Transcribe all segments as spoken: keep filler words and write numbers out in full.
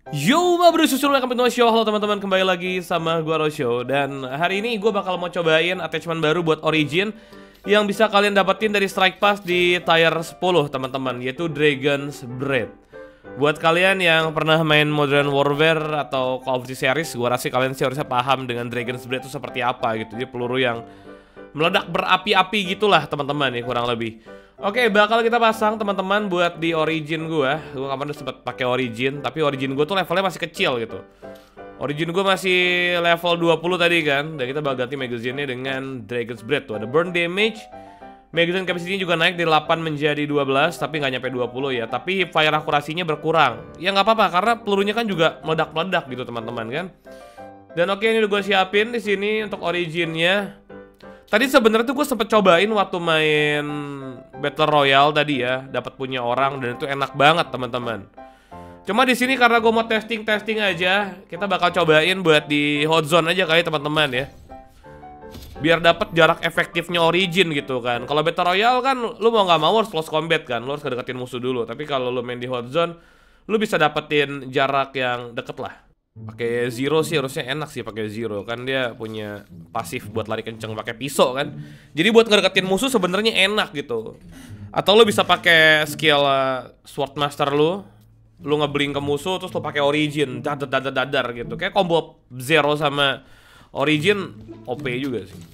Yo, ma bro, susul welcome to show. Halo teman-teman, kembali lagi sama gua Rosho. Dan hari ini gue bakal mau cobain attachment baru buat Origin yang bisa kalian dapetin dari Strike Pass di tier sepuluh teman-teman, yaitu Dragon's Breath. Buat kalian yang pernah main Modern Warfare atau Call of Duty series, gua rasa kalian sih harusnya paham dengan Dragon's Breath itu seperti apa gitu. Jadi peluru yang meledak berapi-api gitulah teman-teman nih, kurang lebih. Oke, bakal kita pasang teman-teman buat di Origin gua. Gua kapan udah sempet pakai Origin, tapi Origin gua tuh levelnya masih kecil gitu. Origin gua masih level dua puluh tadi kan, dan kita bakal ganti magazine-nya dengan Dragon's Breath tuh. Ada burn damage, magazine capacity juga naik dari delapan menjadi dua belas, tapi nggak nyampe dua puluh ya. Tapi fire akurasinya berkurang. Ya nggak apa-apa karena pelurunya kan juga meledak-meledak gitu teman-teman kan. Dan oke, ini udah gue siapin di sini untuk Origin-nya. Tadi sebenarnya tuh gue sempet cobain waktu main Battle Royale tadi ya, dapat punya orang dan itu enak banget teman-teman. Cuma di sini karena gue mau testing-testing aja, kita bakal cobain buat di hot zone aja kali teman-teman ya. Biar dapat jarak efektifnya Origin gitu kan. Kalau Battle Royale kan lu mau nggak mau harus close combat kan, lu harus kedeketin musuh dulu. Tapi kalau lu main di hot zone, lu bisa dapetin jarak yang deket lah. Pakai Zero sih harusnya enak sih pakai Zero, kan dia punya pasif buat lari kenceng pakai pisau kan. Jadi buat ngedeketin musuh sebenarnya enak gitu. Atau lu bisa pakai skill uh, Sword Master lu, lu ngeblink ke musuh terus lu pakai Origin, dadar dadar dadar gitu. Kayak combo Zero sama Origin O P juga sih.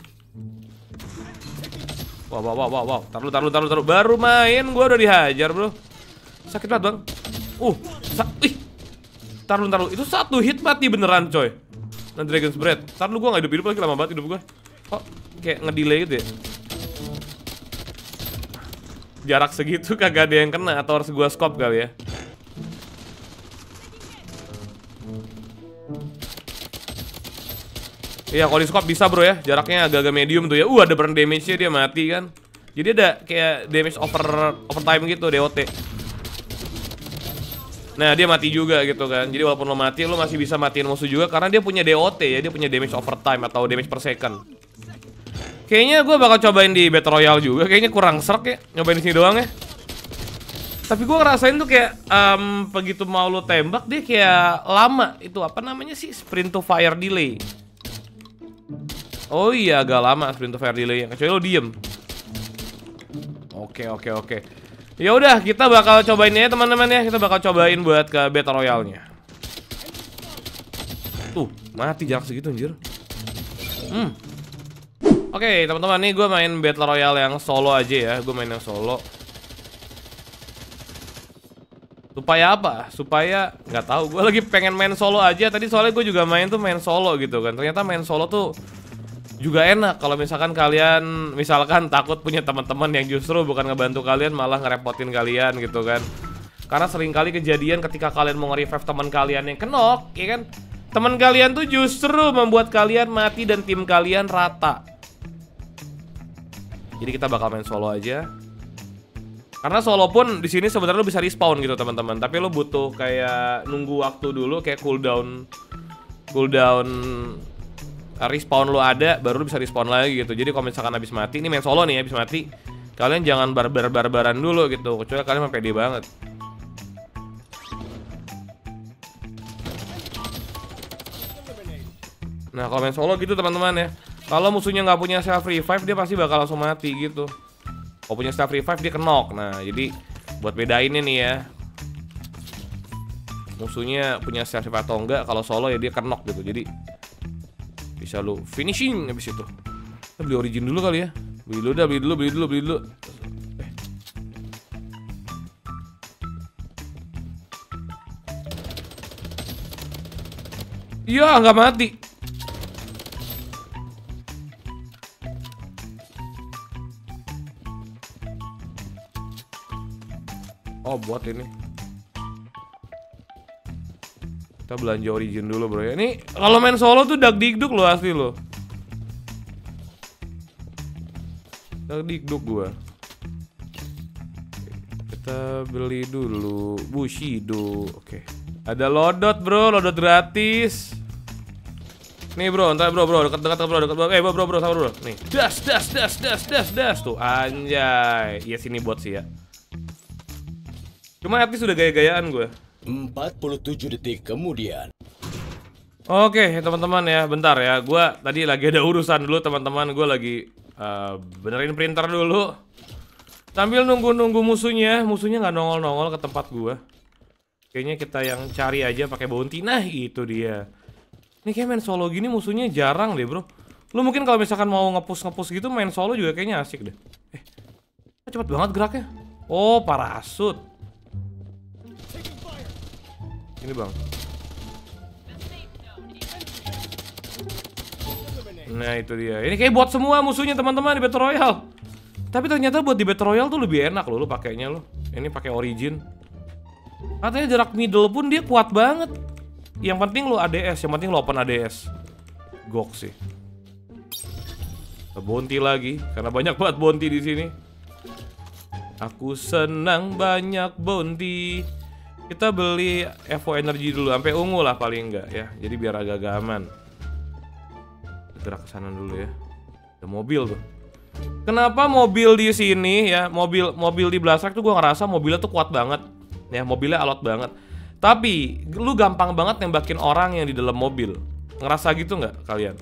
Wow wow wow wow wow. Taruh taruh taruh taruh. Baru main gua udah dihajar, bro. Sakit banget, Bang. Uh, sa ih. Taruh, taruh, itu satu hit mati beneran coy. Nah, Dragon's Breath. Taruh gua gak hidup-hidup lagi, lama banget hidup gua. Kok kayak ngedelay gitu ya. Jarak segitu kagak ada yang kena, atau harus gua scope kali ya. Iya, kalau di scope bisa bro ya. Jaraknya agak-agak medium tuh ya. Uh, ada burn damage-nya, dia mati kan. Jadi ada kayak damage over overtime gitu, D O T. Nah, dia mati juga gitu kan. Jadi walaupun lo mati, lo masih bisa matiin musuh juga karena dia punya D O T ya. Dia punya damage overtime atau damage per second. Kayaknya gue bakal cobain di Battle Royale juga. Kayaknya kurang serk ya, nyobain di sini doang ya. Tapi gue ngerasain tuh kayak um, begitu mau lo tembak, dia kayak lama. Itu apa namanya sih? Sprint to fire delay. Oh iya, agak lama sprint to fire delay. Kecuali lo diem. Oke, oke, oke. Ya udah, kita bakal cobain ya teman-teman ya. Kita bakal cobain buat ke Battle Royale-nya. Tuh, mati jarak segitu anjir. Hmm. Oke, okay, teman-teman, nih gue main Battle Royale yang solo aja ya. Gue main yang solo. Supaya apa? Supaya nggak tahu. Gue lagi pengen main solo aja. Tadi soalnya gue juga main tuh main solo gitu kan. Ternyata main solo tuh juga enak kalau misalkan kalian misalkan takut punya teman-teman yang justru bukan ngebantu kalian malah ngerepotin kalian gitu kan. Karena sering kali kejadian ketika kalian mau nge-revive teman kalian yang kenok, ya kan? Teman kalian tuh justru membuat kalian mati dan tim kalian rata. Jadi kita bakal main solo aja. Karena solo pun di sini sebenarnya lo bisa respawn gitu teman-teman, tapi lo butuh kayak nunggu waktu dulu kayak cooldown cooldown respawn lo ada, baru lo bisa respawn lagi gitu. Jadi kalau misalkan habis mati, ini main solo nih habis mati, kalian jangan barbar-barbaran dulu gitu, kecuali kalian mah pede banget. Nah kalau main solo gitu teman-teman ya, kalau musuhnya nggak punya self revive dia pasti bakal langsung mati gitu. Kalau punya self revive dia kenok. Nah jadi buat bedainnya nih ya, musuhnya punya self revive atau enggak, kalau solo ya dia kenok gitu. Jadi bisa lu finishing habis itu. Kita beli Origin dulu kali ya. Beli dulu dah, beli dulu, beli dulu, beli dulu. Eh. Iya, nggak mati. Oh, buat ini. Kita belanja Origin dulu bro ya. Ini kalau main solo tuh dagdikduk lo asli lo. Dagdikduk gua. Kita beli dulu Bushido. Oke. Ada lodot bro, lodot gratis. Nih bro, entar bro bro dekat-dekat bro, dekat bro. Eh bro bro, bro sabar bro. Nih. Das das das das das das tuh anjay. Iya sini bot sih ya. Cuma at least udah gaya-gayaan gue. empat puluh tujuh detik kemudian. Oke teman-teman ya, bentar ya. Gua tadi lagi ada urusan dulu teman-teman. Gue lagi uh, benerin printer dulu. Sambil nunggu-nunggu musuhnya. Musuhnya nggak nongol-nongol ke tempat gua. Kayaknya kita yang cari aja pakai bounty. Nah itu dia. Ini kayak main solo gini musuhnya jarang deh bro. Lu mungkin kalau misalkan mau ngepush-ngepush gitu main solo juga kayaknya asik deh. Eh, cepet banget geraknya. Oh parasut. Ini bang. Nah itu dia. Ini kayak bot semua musuhnya teman-teman di Battle Royale. Tapi ternyata buat di Battle Royale tuh lebih enak loh lu pakainya lo. Ini pakai Origin. Katanya jarak middle pun dia kuat banget. Yang penting lo A D S, yang penting lo open A D S. Gok sih. Bounty lagi karena banyak banget bounty di sini. Aku senang banyak bounty. Kita beli Evo Energy dulu sampai ungu lah paling enggak ya. Jadi biar agak-agak aman. Gerak ke sana dulu ya. Ada mobil tuh. Kenapa mobil di sini ya? Mobil mobil di Blastrack tuh gue ngerasa mobilnya tuh kuat banget. Ya, mobilnya alot banget. Tapi lu gampang banget nembakin orang yang di dalam mobil. Ngerasa gitu nggak kalian?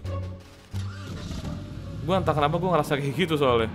Gue entah kenapa gue ngerasa kayak gitu soalnya.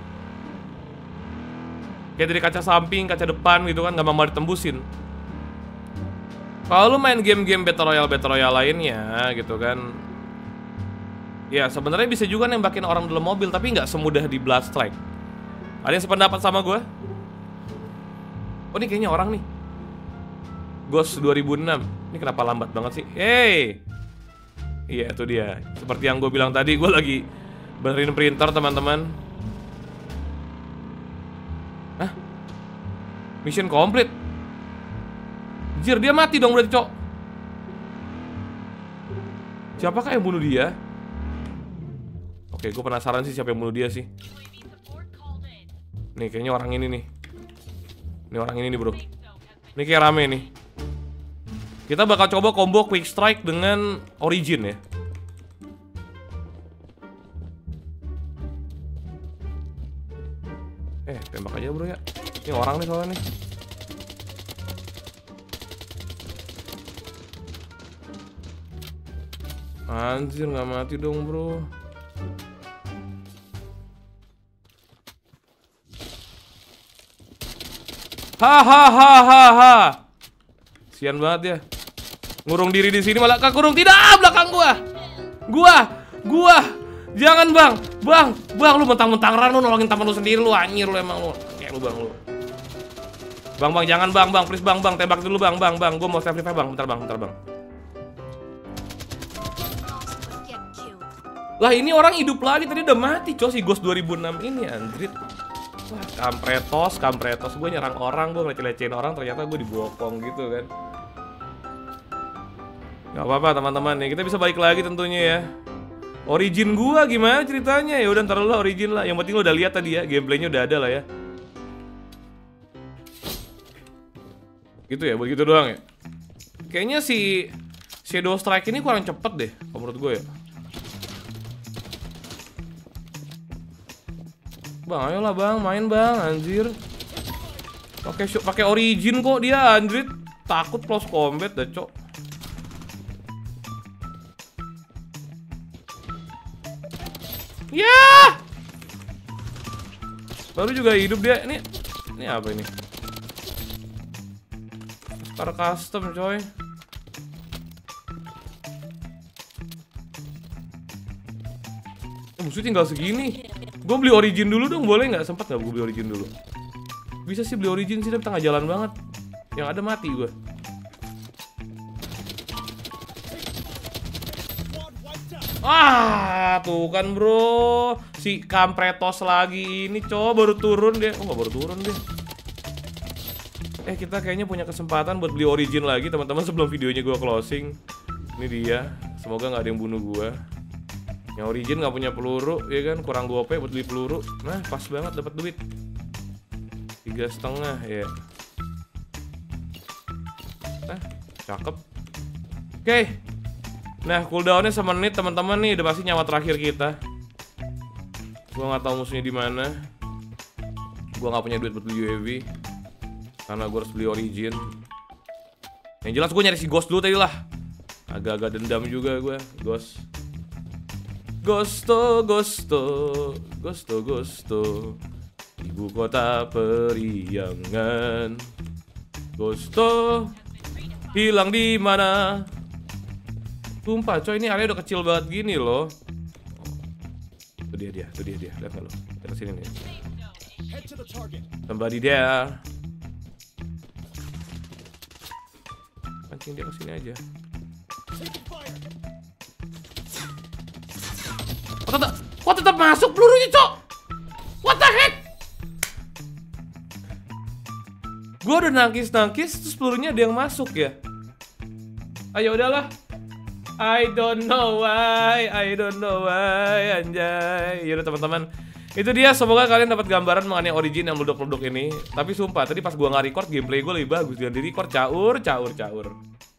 Kayak dari kaca samping, kaca depan gitu kan, gampang banget ditembusin. Kalau lu main game-game Battle Royale Battle Royale lainnya gitu kan, ya sebenarnya bisa juga nembakin orang dalam mobil, tapi nggak semudah di Bloodstrike. Ada yang sependapat sama gue? Oh ini kayaknya orang nih. Ghost dua ribu enam. Ini kenapa lambat banget sih? Hey, iya itu dia. Seperti yang gue bilang tadi, gue lagi benerin printer teman-teman. Hah? Mission complete. Jir, dia mati dong berarti, cok. Siapakah yang bunuh dia? Oke, gue penasaran sih siapa yang bunuh dia sih. Nih, kayaknya orang ini nih. Ini orang ini nih, bro. Ini kayak rame nih. Kita bakal coba combo quick strike dengan Origin ya. Eh, tembak aja bro ya. Ini orang nih soalnya nih. Anjir, nggak mati dong bro. Hahaha. Sian banget ya. Ngurung diri di sini malah kekurung. Tidak, belakang gua. Gua, gua. Jangan bang, bang, bang lu mentang-mentang ran lu nolongin teman lu sendiri lu anjir lu emang lu. Kayak lu bang lu. Bang, bang jangan bang, bang please bang, bang tembak dulu bang, bang, bang. Gua mau save revive bang, bentar bang, bentar bang. Lah ini orang hidup lagi, tadi udah mati coy si Ghost dua ribu enam ini anjir. Wah kampretos, kampretos. Gue nyerang orang, gue ngeleceh-lecehin orang, ternyata gue dibokong gitu kan. Gak apa-apa teman-teman nih, kita bisa balik lagi tentunya ya. Origin gua gimana ceritanya? Ya udah ntar lo Origin lah. Yang penting lo udah lihat tadi ya, gameplaynya udah ada lah ya. Gitu ya, begitu doang ya. Kayaknya si Shadow Strike ini kurang cepet deh, menurut gue ya. Bang, ayolah bang, main bang, anjir. Pakai pakai Origin kok dia, anjir. Takut close combat dah, cok. Ya. Baru juga hidup dia. Ini ini apa ini? Star custom, coy. Eh, musuh tinggal segini. Gue beli Origin dulu dong, boleh nggak? Sempat nggak gue beli Origin dulu? Bisa sih beli Origin sih, tapi tengah jalan banget. Yang ada mati gue. Ah, tuh kan bro. Si kampretos lagi ini, coba baru turun dia. Oh, nggak baru turun dia. Eh, kita kayaknya punya kesempatan buat beli Origin lagi, teman-teman, sebelum videonya gue closing. Ini dia. Semoga nggak ada yang bunuh gue. Yang Origin nggak punya peluru, ya kan? Kurang gope buat beli peluru. Nah, pas banget dapat duit. Tiga setengah ya. Nah, cakep. Oke. Okay. Nah, cooldownnya semenit teman-teman nih. Udah pasti nyawa terakhir kita. Gua nggak tahu musuhnya di mana. Gua nggak punya duit buat beli U A V. Karena gue harus beli Origin. Yang jelas gue nyari si Ghost dulu tadi lah. Agak-agak dendam juga gue, Ghost. Ghosto, Ghosto, Ghosto, Ghosto. Ibu kota periangan. Ghosto hilang di mana? Sumpah coy, ini area udah kecil banget gini loh. Tuh dia dia, tuh dia dia. Lihat nggak lo? Kita kesini nih. Somebody there. Pancing dia kesini aja. Kok tetap, kok tetap masuk pelurunya cok? What the heck? Gue udah nangkis-nangkis, terus pelurunya ada yang masuk ya. Ayo udahlah. I don't know why, I don't know why, anjay. Yaudah teman-teman, itu dia. Semoga kalian dapat gambaran mengenai Origin yang meledak-meledak ini. Tapi sumpah, tadi pas gua nggak record, gameplay gue lebih bagus. Jangan di record, caur, caur, caur.